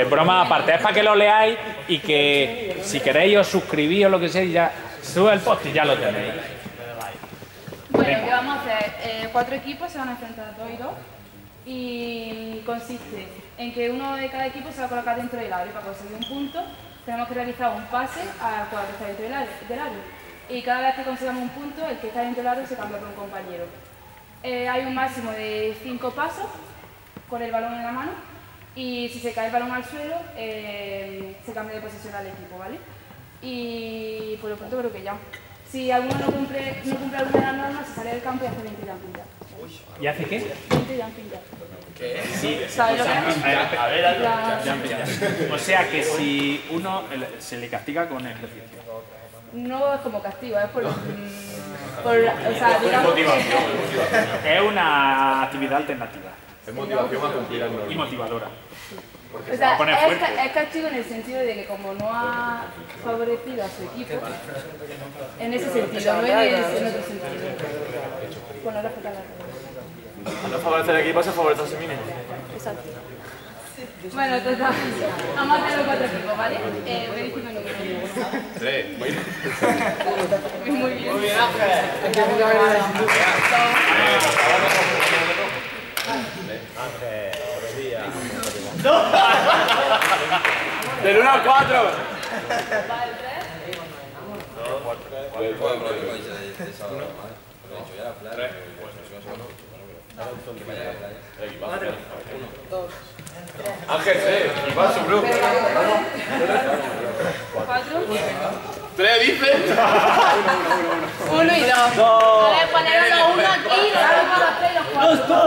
broma aparte, es para que lo leáis y que si queréis os suscribís o lo que sea y ya sube el post y ya lo tenéis. Bueno, ¿qué vamos a hacer? 4 equipos se van a enfrentar 2 y 2 y consiste en que uno de cada equipo se va a colocar dentro del área y para conseguir un punto tenemos que realizar un pase al cuadro que está dentro del área. Y cada vez que consigamos un punto, el que está dentro del área se cambia por un compañero. Hay un máximo de 5 pasos con el balón en la mano y si se cae el balón al suelo, se cambia de posesión al equipo, ¿vale? Y por lo pronto creo que ya. Si alguno no cumple alguna de las normas, se sale del campo y hace 20 jumping jacks. ¿Y hace qué? 20 jumping jacks. ¿Qué? Sí, ¿Sabes lo que es? o sea que si uno se le castiga con ejercicio. No es como castigo, es por o sea, digamos que... Es una actividad alternativa. Es motivación a cumplir las normas. Y motivadora. O sea, es castigo en el sentido de que como no ha favorecido a su equipo, en ese sentido, no en otro sentido. Pues no respetar las reglas. Al no favorecer el equipo se favorece a sí mismo. Exacto. Bueno, total. Vamos a hacer los 4 equipos, ¿vale? Voy diciendo números. 3. Muy bien. Muy bien, Ángel. Ángel, buenos días. Del 1 al 4. ¿Va el 3? Ángel, equipar su grupo. 4. 3 dice. 1 y 2. Vale, poneros los 1 aquí y los 2 para los 3 y los 4.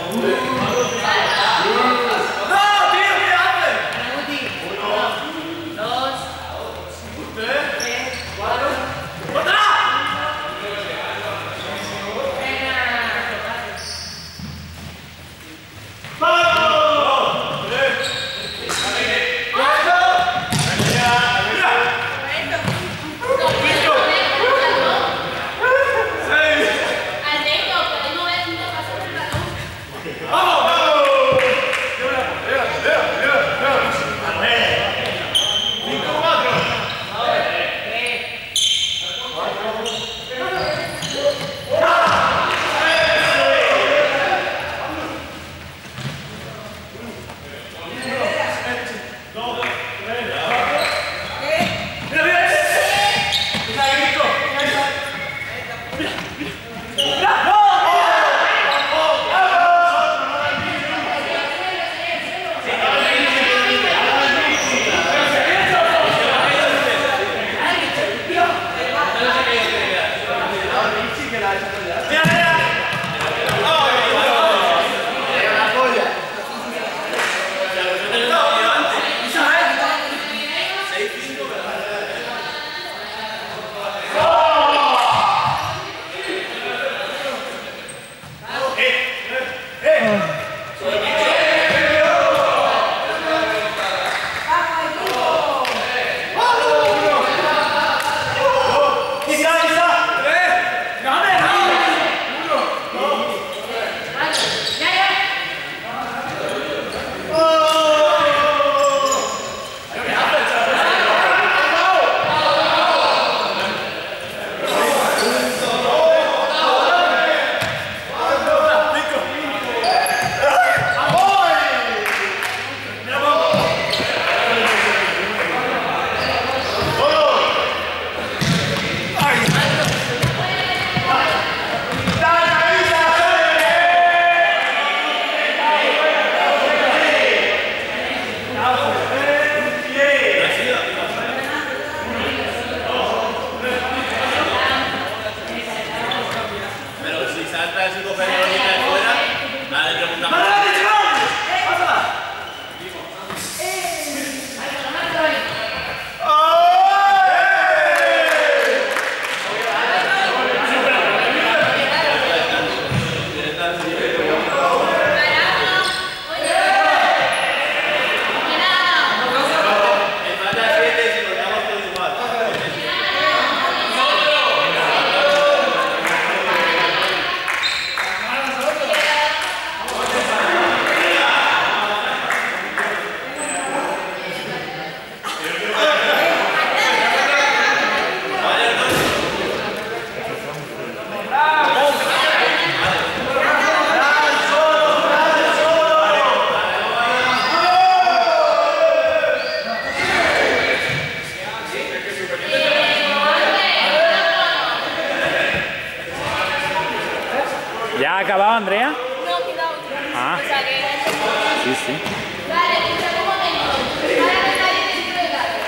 ¿Ya ha acabado, Andrea? No, queda otro. Ah. O sea que... Sí, sí. Vale, espera un momento. Ahora que nadie dentro del área.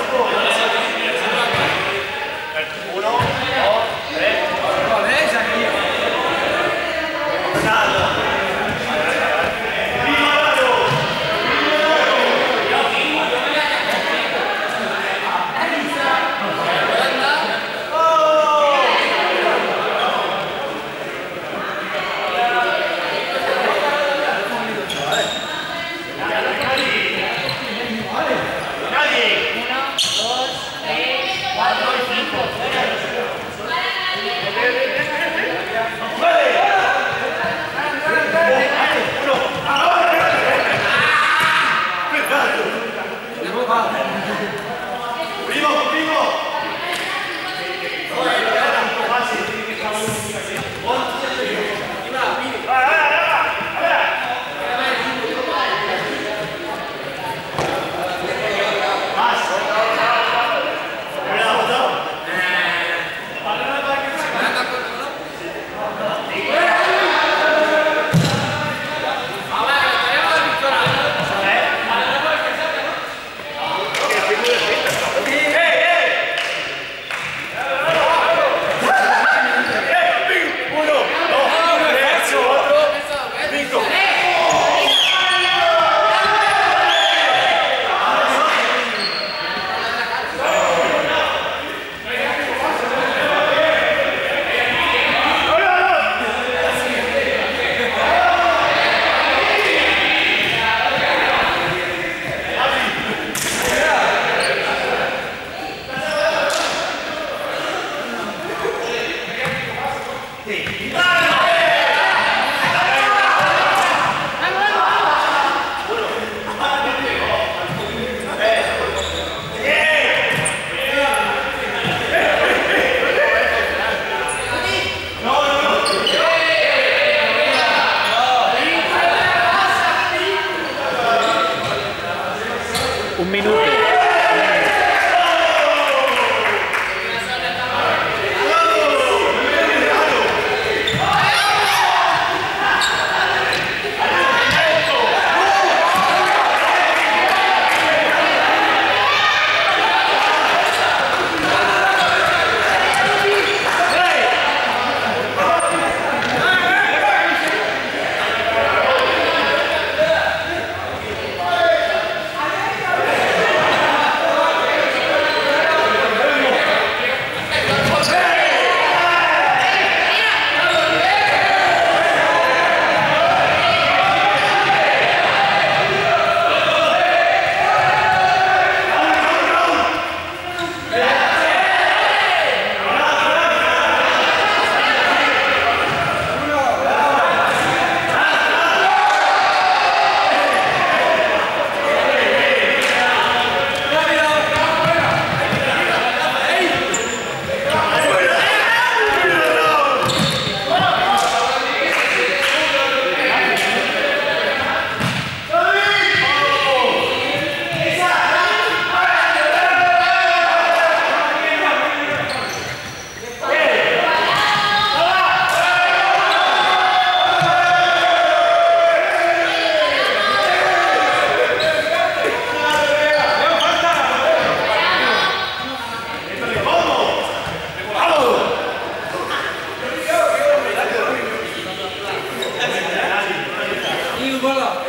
Uno, dos, tres. sola.